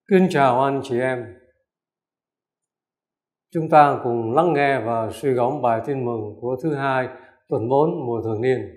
Kính chào anh chị em. Chúng ta cùng lắng nghe và suy gẫm bài tin mừng của thứ hai tuần 4 mùa thường niên.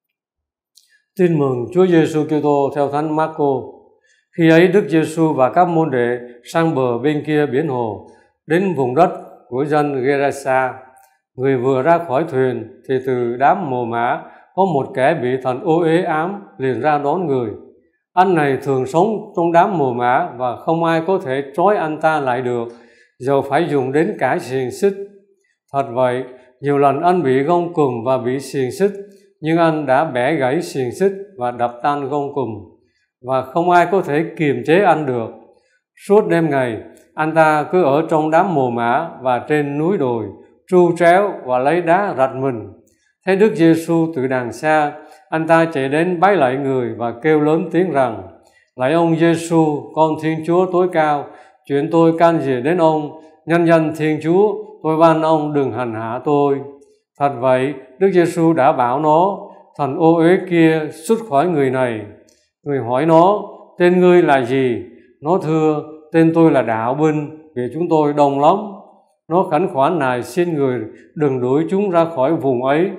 Tin mừng Chúa Giêsu Kitô theo Thánh Marco. Khi ấy Đức Giêsu và các môn đệ sang bờ bên kia biển hồ, đến vùng đất của dân Gerasa. Người vừa ra khỏi thuyền thì từ đám mồ mả có một kẻ bị thần ô uế ám liền ra đón người. Anh này thường sống trong đám mồ mả và không ai có thể trói anh ta lại được, dầu phải dùng đến cả xiềng xích. Thật vậy, nhiều lần anh bị gông cùm và bị xiềng xích, nhưng anh đã bẻ gãy xiềng xích và đập tan gông cùm, và không ai có thể kiềm chế anh được. Suốt đêm ngày, anh ta cứ ở trong đám mồ mả và trên núi đồi, tru tréo và lấy đá rạch mình. Thấy Đức Giêsu từ đằng xa, anh ta chạy đến bái lạy người và kêu lớn tiếng rằng: Lạy ông Giêsu, con Thiên Chúa tối cao, chuyện tôi can gì đến ông? Nhân danh Thiên Chúa, tôi van ông đừng hành hạ tôi. Thật vậy, Đức Giêsu đã bảo nó, thần ô uế kia xuất khỏi người này. Người hỏi nó: tên ngươi là gì? Nó thưa: tên tôi là Đạo Binh, vì chúng tôi đông lắm. Nó khẩn khoản nài xin người đừng đuổi chúng ra khỏi vùng ấy.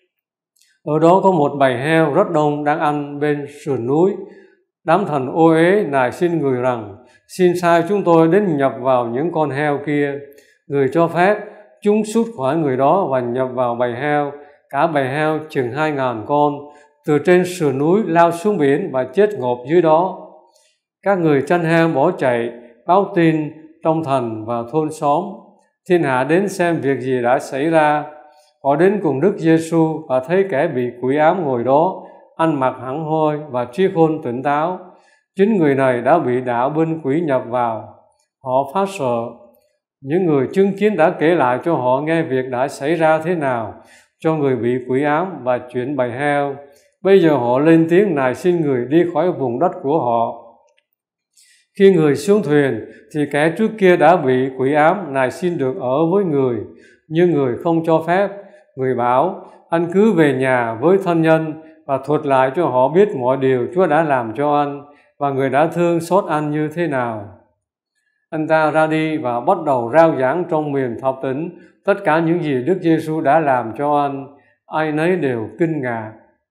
Ở đó có một bầy heo rất đông đang ăn bên sườn núi. Đám thần ô uế nài xin người rằng: xin sai chúng tôi đến nhập vào những con heo kia. Người cho phép, chúng xuất khỏi người đó và nhập vào bầy heo. Cả bầy heo chừng 2.000 con, từ trên sườn núi lao xuống biển và chết ngộp dưới đó. Các người chăn heo bỏ chạy, báo tin trong thành và thôn xóm. Thiên hạ đến xem việc gì đã xảy ra. Họ đến cùng Đức Giêsu và thấy kẻ bị quỷ ám ngồi đó, ăn mặc hẳn hoi và trí khôn tỉnh táo. Chính người này đã bị đạo binh quỷ nhập vào. Họ phát sợ. Những người chứng kiến đã kể lại cho họ nghe việc đã xảy ra thế nào cho người bị quỷ ám và chuyện bầy heo. Bây giờ họ lên tiếng nài xin người đi khỏi vùng đất của họ. Khi người xuống thuyền thì kẻ trước kia đã bị quỷ ám nài xin được ở với người, nhưng người không cho phép. Người bảo: anh cứ về nhà với thân nhân và thuật lại cho họ biết mọi điều Chúa đã làm cho anh và người đã thương xót anh như thế nào. Anh ta ra đi và bắt đầu rao giảng trong miền thập tỉnh tất cả những gì Đức Giêsu đã làm cho anh. Ai nấy đều kinh ngạc.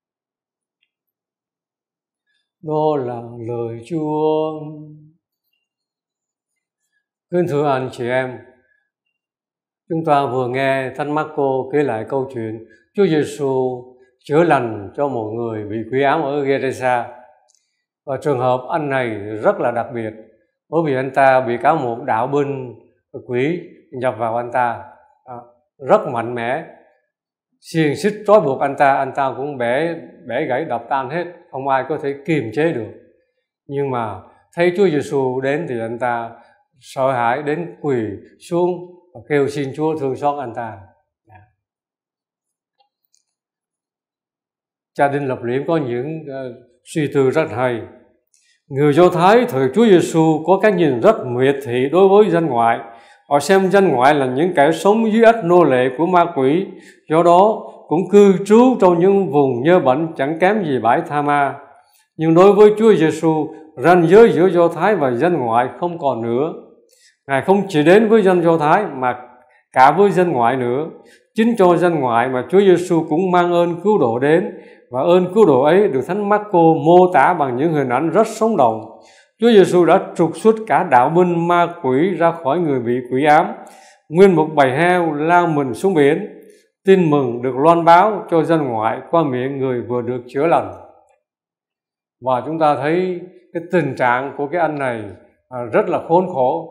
Đó là lời Chúa. Kính thưa anh chị em, chúng ta vừa nghe Thánh Marco kể lại câu chuyện Chúa Giêsu chữa lành cho một người bị quỷ ám ở Gerasa. Và trường hợp anh này rất là đặc biệt, bởi vì anh ta bị cả một đạo binh quỷ nhập vào anh ta rất mạnh mẽ. Xiềng xích trói buộc anh ta cũng bẻ gãy đập tan hết, không ai có thể kiềm chế được. Nhưng mà thấy Chúa Giêsu đến thì anh ta sợ hãi đến quỳ xuống và kêu xin Chúa thương xót anh ta. Cha Đinh Lập Liễm có những suy tư rất hay. Người Do Thái thời Chúa Giêsu có cái nhìn rất miệt thị đối với dân ngoại. Họ xem dân ngoại là những kẻ sống dưới ách nô lệ của ma quỷ, do đó cũng cư trú trong những vùng nhơ bẩn chẳng kém gì bãi Tha Ma. Nhưng đối với Chúa Giêsu, ranh giới giữa Do Thái và dân ngoại không còn nữa. Ngài không chỉ đến với dân Do Thái mà cả với dân ngoại nữa. Chính cho dân ngoại mà Chúa Giêsu cũng mang ơn cứu độ đến, và ơn cứu độ ấy được Thánh Marco mô tả bằng những hình ảnh rất sống động. Chúa Giêsu đã trục xuất cả đạo binh ma quỷ ra khỏi người bị quỷ ám. Nguyên một bầy heo lao mình xuống biển. Tin mừng được loan báo cho dân ngoại qua miệng người vừa được chữa lành. Và chúng ta thấy cái tình trạng của cái anh này rất là khốn khổ.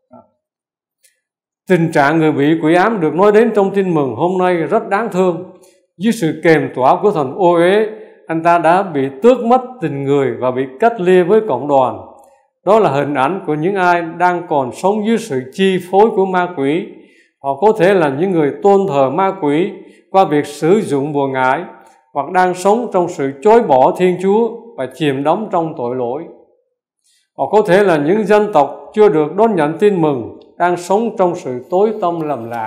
Tình trạng người bị quỷ ám được nói đến trong tin mừng hôm nay rất đáng thương. Dưới sự kềm tỏa của thần ô uế, anh ta đã bị tước mất tình người và bị cách ly với cộng đoàn. Đó là hình ảnh của những ai đang còn sống dưới sự chi phối của ma quỷ. Họ có thể là những người tôn thờ ma quỷ qua việc sử dụng bùa ngải, hoặc đang sống trong sự chối bỏ Thiên Chúa và chìm đắm trong tội lỗi. Họ có thể là những dân tộc chưa được đón nhận tin mừng, đang sống trong sự tối tăm lầm lạc.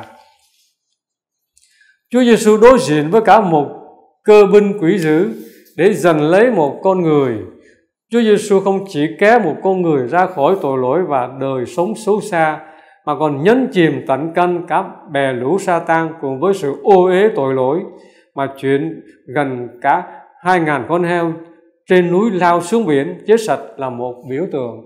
Chúa Giêsu đối diện với cả một cơ binh quỷ dữ để giành lấy một con người. Chúa Giêsu không chỉ kéo một con người ra khỏi tội lỗi và đời sống xấu xa, mà còn nhấn chìm tận căn cả bè lũ Sa-tan cùng với sự ô uế tội lỗi, mà chuyện gần cả 2.000 con heo trên núi lao xuống biển chết sạch là một biểu tượng.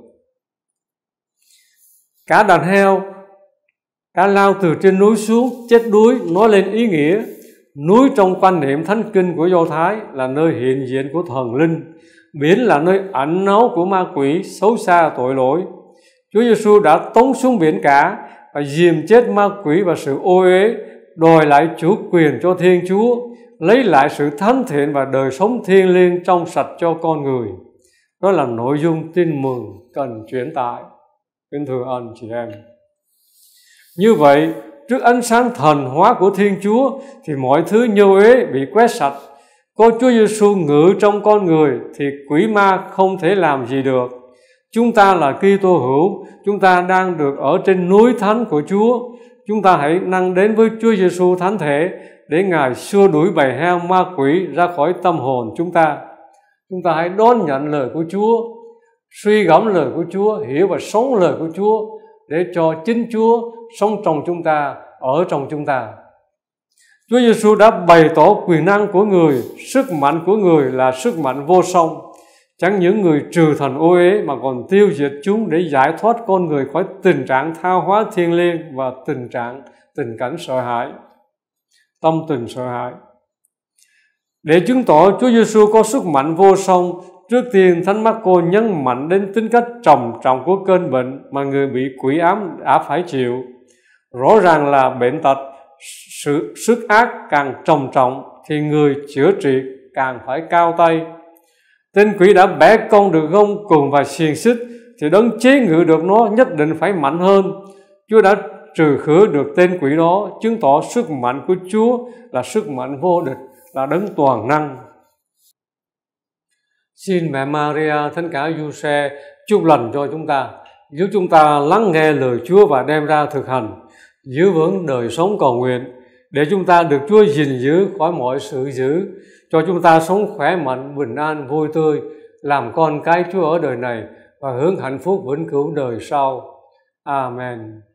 Cả đàn heo đã lao từ trên núi xuống chết đuối, nói lên ý nghĩa núi trong quan niệm thánh kinh của Do Thái là nơi hiện diện của thần linh, biển là nơi ẩn náu của ma quỷ xấu xa tội lỗi. Chúa Giêsu đã tống xuống biển cả và dìm chết ma quỷ và sự ô uế, đòi lại chủ quyền cho Thiên Chúa, lấy lại sự thánh thiện và đời sống thiêng liêng trong sạch cho con người. Đó là nội dung tin mừng cần truyền tải. Kính thưa anh chị em, như vậy trước ánh sáng thần hóa của Thiên Chúa thì mọi thứ nhơ uế bị quét sạch. Có Chúa Giêsu ngự trong con người thì quỷ ma không thể làm gì được. Chúng ta là Kitô hữu, chúng ta đang được ở trên núi thánh của Chúa. Chúng ta hãy nâng đến với Chúa Giêsu thánh thể để Ngài xua đuổi bầy heo ma quỷ ra khỏi tâm hồn chúng ta. Chúng ta hãy đón nhận lời của Chúa, suy gẫm lời của Chúa, hiểu và sống lời của Chúa để cho chính Chúa sống trong chúng ta, ở trong chúng ta. Chúa Giêsu đã bày tỏ quyền năng của người, sức mạnh của người là sức mạnh vô song. Chẳng những người trừ thần ô uế mà còn tiêu diệt chúng để giải thoát con người khỏi tình trạng tha hóa thiêng liêng và tình cảnh sợ hãi, tâm tình sợ hãi. Để chứng tỏ Chúa Giêsu có sức mạnh vô song, trước tiên Thánh Mác-cô nhấn mạnh đến tính cách trầm trọng của cơn bệnh mà người bị quỷ ám đã phải chịu. Rõ ràng là bệnh tật, sức ác càng trầm trọng thì người chữa trị càng phải cao tay. Tên quỷ đã bẻ cong được gông cùm và xiềng xích thì đấng chế ngự được nó nhất định phải mạnh hơn. Chúa đã trừ khử được tên quỷ đó, chứng tỏ sức mạnh của Chúa là sức mạnh vô địch, là đấng toàn năng. Xin mẹ Maria, Thánh cả Giuse chúc lành cho chúng ta, giúp chúng ta lắng nghe lời Chúa và đem ra thực hành, giữ vững đời sống cầu nguyện, để chúng ta được Chúa gìn giữ khỏi mọi sự dữ, cho chúng ta sống khỏe mạnh, bình an, vui tươi, làm con cái Chúa ở đời này và hướng hạnh phúc vĩnh cửu đời sau. Amen.